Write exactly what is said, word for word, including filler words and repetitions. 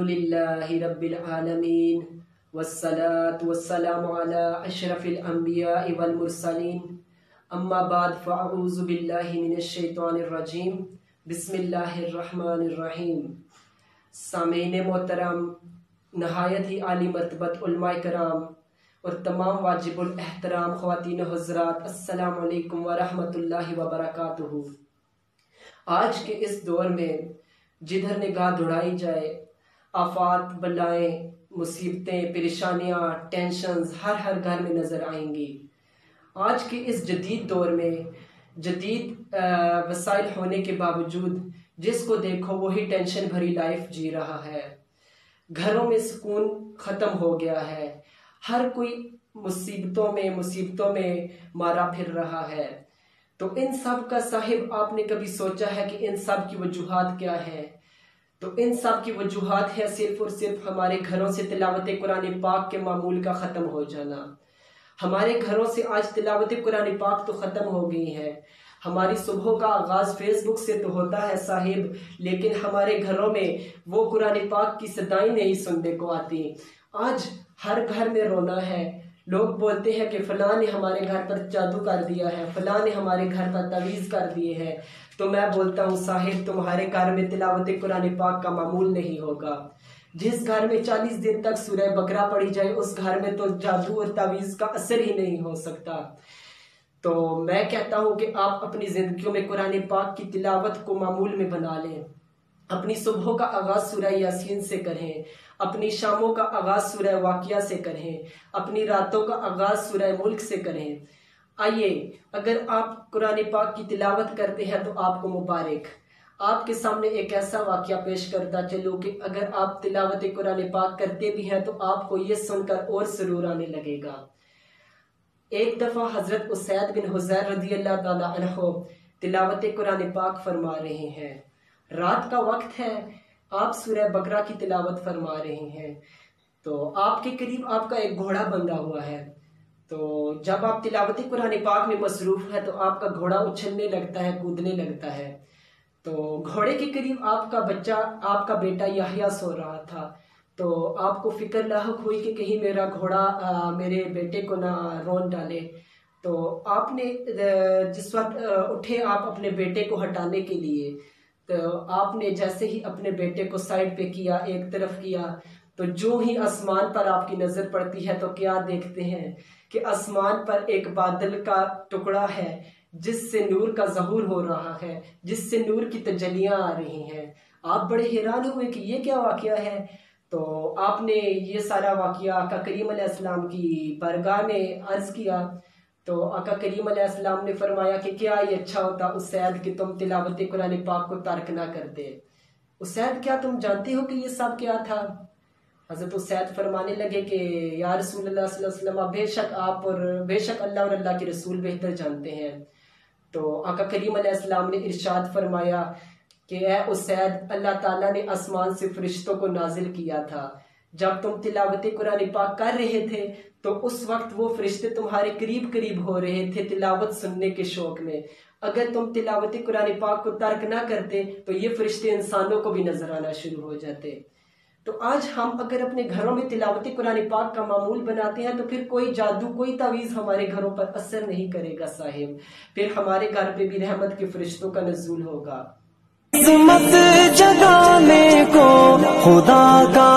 अल्हम्दुलिल्लाहि रब्बिल आलमीन वस्सलातु वस्सलामु अला अशरफिल अंबिया'i वल मुरसलीन अम्मा बाद फ़अऊज़ु बिल्लाहि मिनश शैतानिर रजीम बिस्मिल्लाहिर रहमानिर रहीम। सामीन मोहतरम, नहायत ही आली मर्तबत उलमाए कराम और तमाम वाजिबुल एहतराम ख़वातीन हज़रात, अस्सलामु अलैकुम व रहमतुल्लाहि व बरकातुहू। आज के इस दौर में जिधर निगाह दौड़ाई जाए आफात, बलाएं, मुसीबतें, परेशानियां, टेंशन्स हर हर घर में नज़र आएंगी। आज के इस जदीद दौर में जदीद वसाइल होने के बावजूद जिसको देखो वही टेंशन भरी लाइफ जी रहा है। घरों में सुकून ख़त्म हो गया है, हर कोई मुसीबतों में मुसीबतों में मारा फिर रहा है। तो इन सब का साहिब आपने कभी सोचा है कि इन सब की वजूहात क्या है? तो इन सब की वजूहात है सिर्फ और सिर्फ हमारे घरों से तिलावत कुरान पाक के मामूल का ख़त्म हो जाना। हमारे घरों से आज तिलावत कुरान पाक तो ख़त्म हो गई है। हमारी सुबह का आगाज़ फेसबुक से तो होता है साहिब, लेकिन हमारे घरों में वो कुरान पाक की सदाई नहीं सुनने को आती। आज हर घर में रोना है। लोग बोलते हैं कि फलां ने हमारे घर पर जादू कर दिया है, फलां ने हमारे घर पर तवीज़ कर दिए हैं। तो मैं बोलता हूँ साहिब, तुम्हारे घर में तिलावत कुरान पाक का मामूल नहीं होगा। जिस घर में चालीस दिन तक सूरह बकरा पढ़ी जाए उस घर में तो जादू और तावीज़ का असर ही नहीं हो सकता। तो मैं कहता हूँ कि आप अपनी ज़िंदगियों में कुरान पाक की तिलावत को मामूल में बना लें। अपनी सुबह का आगाज़ सूरह यासीन से करें, अपनी शामों का आगाज़ सूरह वाक़िया से करें, अपनी रातों का आगाज़ सूरह मुल्क से करें। आइए, अगर आप कुरान पाक की तिलावत करते हैं तो आपको मुबारक। आपके सामने एक ऐसा वाक़या पेश करता चलो कि अगर आप तिलावत कुरान पाक करते भी हैं तो आपको ये सुनकर और सुरूर आने लगेगा। एक दफ़ा हज़रत उसैद बिन हुज़ैर रज़ी अल्लाह ताला अन्हु तिलावत कुरान पाक फरमा रहे हैं। रात का वक्त है, आप सूरह बकरा की तिलावत फरमा रहे हैं। तो आपके करीब आपका एक घोड़ा बंधा हुआ है। तो जब आप तिलावत कुरान पाक में मसरूफ़ है तो आपका घोड़ा उछलने लगता है, कूदने लगता है। तो घोड़े के करीब आपका बच्चा, आपका बेटा यहया सो रहा था। तो आपको फिक्र लाहक हुई कि कहीं मेरा घोड़ा आ, मेरे बेटे को ना रोन डाले। तो आपने जिस वक्त उठे आप अपने बेटे को हटाने के लिए, तो आपने जैसे ही अपने बेटे को साइड पे किया, एक तरफ किया, तो जो ही आसमान पर आपकी नज़र पड़ती है तो क्या देखते हैं कि आसमान पर एक बादल का टुकड़ा है जिससे नूर का ज़हूर हो रहा है, जिससे नूर की तजलियाँ आ रही हैं। आप बड़े हैरान हुए कि ये क्या वाक़या है। तो आपने ये सारा वाक़या आका करीम अलैहिस्सलाम की बारगाह में अर्ज़ किया। तो आका करीम अलैहिस्सलाम ने फरमाया कि क्या ये अच्छा होता उसैद कि तुम तिलावत कुरान पाक को तर्क ना करते। उसैद, क्या तुम जानते हो कि ये सब क्या था? हज़रत उसैद फरमाने लगे कि या रसूलल्लाह सल्लल्लाहु अलैहि वसल्लम, बेशक आप और बेशक अल्लाह और अल्लाह के रसूल बेहतर जानते हैं। तो आका करीम अलैहिस्सलाम ने इरशाद फरमाया कि ए उसैद, अल्लाह ताला ने आसमान से फरिश्तों को नाजिल किया था। जब तुम तिलावत कुरान पाक कर रहे थे तो उस वक्त वो फरिश्ते तुम्हारे करीब करीब हो रहे थे तिलावत सुनने के शौक में। अगर तुम तिलावत कुरान पाक को तर्क ना करते तो ये फरिश्ते इंसानों को भी नजर आना शुरू हो जाते। तो आज हम अगर अपने घरों में तिलावत कुरान पाक का मामूल बनाते हैं तो फिर कोई जादू, कोई तावीज़ हमारे घरों पर असर नहीं करेगा साहिब। फिर हमारे घर पे भी रहमत के फरिश्तों का नज़ूल होगा। इस्मत जगाने को खुदा का